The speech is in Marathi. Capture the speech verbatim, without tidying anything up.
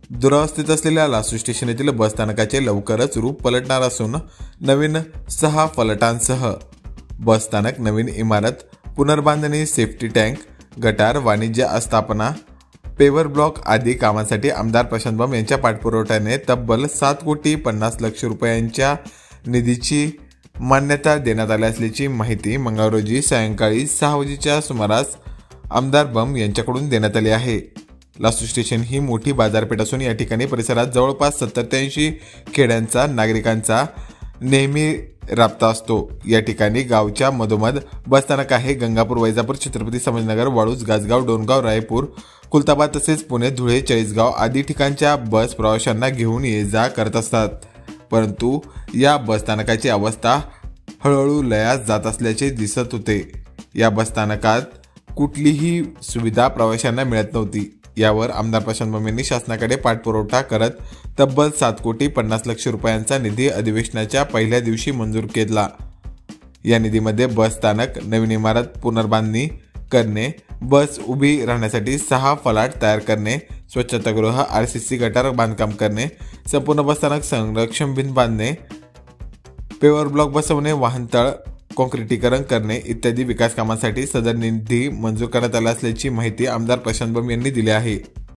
दुरावस्थेत असलेल्या लासूर स्टेशन येथील बसस्थानकाचे लवकरच रूप पलटणार असून नवीन सहा फलटांसह बसस्थानक, नवीन इमारत, पुनर्बांधणी, सेफ्टी टँक, गटार, वाणिज्य आस्थापना, पेवर ब्लॉक आदी कामांसाठी आमदार प्रशांत बंब यांच्या पाठपुराव्याने तब्बल सात कोटी पन्नास लक्ष रुपयांच्या निधीची मान्यता देण्यात आली असल्याची माहिती मंगळवार रोजी सायंकाळी सहा वाजेच्या सुमारास आमदार बंब यांच्याकडून देण्यात आली आहे। लासूर स्टेशन ही मोठी बाजारपेठ असून या ठिकाणी परिसरात जवळपास सत्तर ते ऐंशी खेड्यांचा नागरिकांचा नेहमी राबता असतो। या ठिकाणी गावच्या मधोमध बसस्थानक आहे। गंगापूर, वैजापूर, छत्रपती संभाजीनगर, वाळूज, गाजगाव, डोनगाव, रायपूर, खुलताबाद तसेच पुणे, धुळे, चाळीसगाव आदी ठिकाणच्या बस प्रवाशांना घेऊन ये जा करत असतात। परंतु या बसस्थानकाची अवस्था हळूहळू लयास जात असल्याचे दिसत होते। या बसस्थानकात कुठलीही सुविधा प्रवाशांना मिळत नव्हती। यावर आमदार प्रशांत बंब यांनी शासनाकडे पाठपुरावा करत तब्बल सात कोटी पन्नास लक्ष रुपयांचा निधी अधिवेशनाच्या पहिल्या दिवशी मंजूर केला। या निधीमध्ये बस स्थानक, नवीन इमारत, पुनर्बांधणी करणे, बस उभी राहण्यासाठी सहा फलाट तयार करणे, स्वच्छतागृह, आरसीसी गटार बांधकाम करणे, संपूर्ण बसस्थानक संरक्षण भिंत बांधणे, पेवर ब्लॉक बसवणे, वाहनतळ कॉन्क्रिटीकरण करणे इत्यादी विकास कामांसाठी सदर निधी मंजूर करण्यात आला असल्याची माहिती आमदार प्रशांत बंब यांनी दिली आहे।